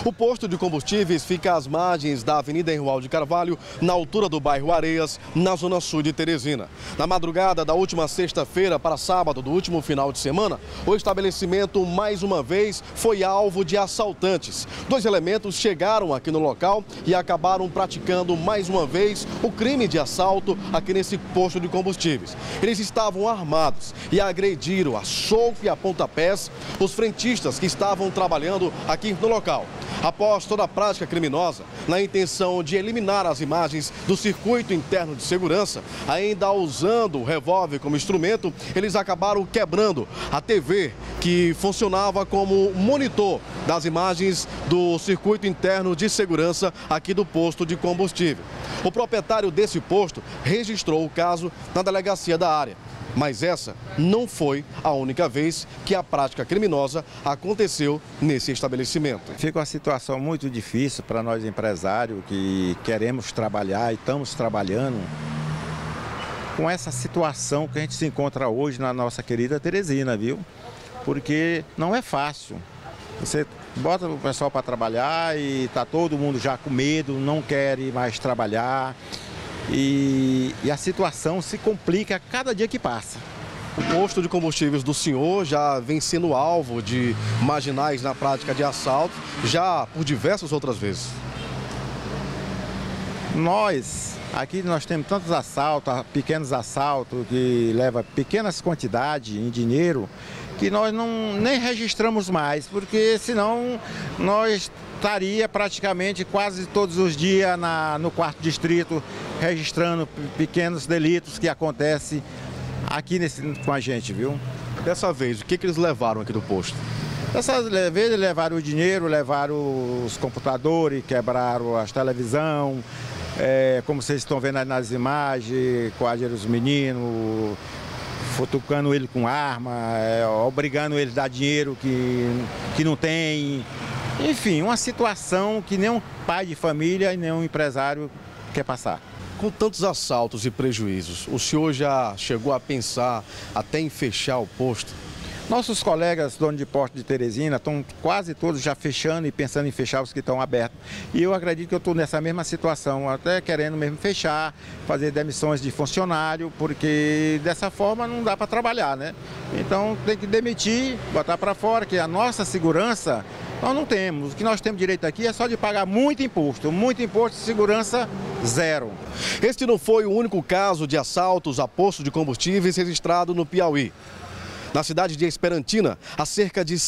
O posto de combustíveis fica às margens da Avenida Henrique de Carvalho, na altura do bairro Areias, na zona sul de Teresina. Na madrugada da última sexta-feira para sábado do último final de semana, o estabelecimento mais uma vez foi alvo de assaltantes. 2 elementos chegaram aqui no local e acabaram praticando mais uma vez o crime de assalto aqui nesse posto de combustíveis. Eles estavam armados e agrediram a soco e a pontapés os frentistas que estavam trabalhando aqui no local. Após toda a prática criminosa, na intenção de eliminar as imagens do circuito interno de segurança, ainda usando o revólver como instrumento, eles acabaram quebrando a TV que funcionava como monitor das imagens do circuito interno de segurança aqui do posto de combustível. O proprietário desse posto registrou o caso na delegacia da área. Mas essa não foi a única vez que a prática criminosa aconteceu nesse estabelecimento. Fica uma situação muito difícil para nós empresários que queremos trabalhar e estamos trabalhando com essa situação que a gente se encontra hoje na nossa querida Teresina, viu? Porque não é fácil. Você bota o pessoal para trabalhar e está todo mundo já com medo, não quer ir mais trabalhar. E a situação se complica a cada dia que passa. O posto de combustíveis do senhor já vem sendo alvo de marginais na prática de assalto, já por diversas outras vezes. Aqui nós temos tantos assaltos, pequenos assaltos que levam pequenas quantidades em dinheiro, que nós nem registramos mais, porque senão nós estaria praticamente quase todos os dias no 4º distrito registrando pequenos delitos que acontecem aqui com a gente, viu? Dessa vez, o que eles levaram aqui do posto? Dessa vez levaram o dinheiro, levaram os computadores, quebraram as televisão, como vocês estão vendo aí nas imagens, coagiram os meninos, futucando ele com arma, obrigando ele a dar dinheiro que não tem. Enfim, uma situação que nem um pai de família e nem um empresário quer passar. Com tantos assaltos e prejuízos, o senhor já chegou a pensar até em fechar o posto? Nossos colegas donos de posto de Teresina estão quase todos já fechando e pensando em fechar os que estão abertos. E eu acredito que eu estou nessa mesma situação, até querendo mesmo fechar, fazer demissões de funcionário, porque dessa forma não dá para trabalhar, né? Então tem que demitir, botar para fora, que a nossa segurança nós não temos. O que nós temos direito aqui é só de pagar muito imposto e segurança zero. Este não foi o único caso de assaltos a postos de combustíveis registrado no Piauí. Na cidade de Esperantina, a cerca de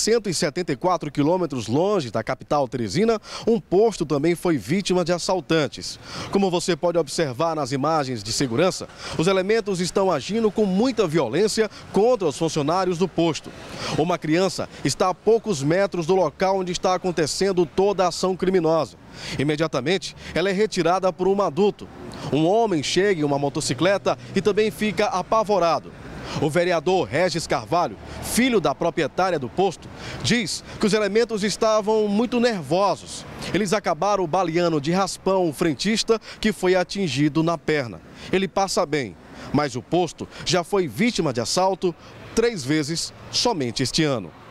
174 quilômetros longe da capital Teresina, um posto também foi vítima de assaltantes. Como você pode observar nas imagens de segurança, os elementos estão agindo com muita violência contra os funcionários do posto. Uma criança está a poucos metros do local onde está acontecendo toda a ação criminosa. Imediatamente, ela é retirada por um adulto. Um homem chega em uma motocicleta e também fica apavorado. O vereador Regis Carvalho, filho da proprietária do posto, diz que os elementos estavam muito nervosos. Eles acabaram baleando de raspão o frentista que foi atingido na perna. Ele passa bem, mas o posto já foi vítima de assalto 3 vezes somente este ano.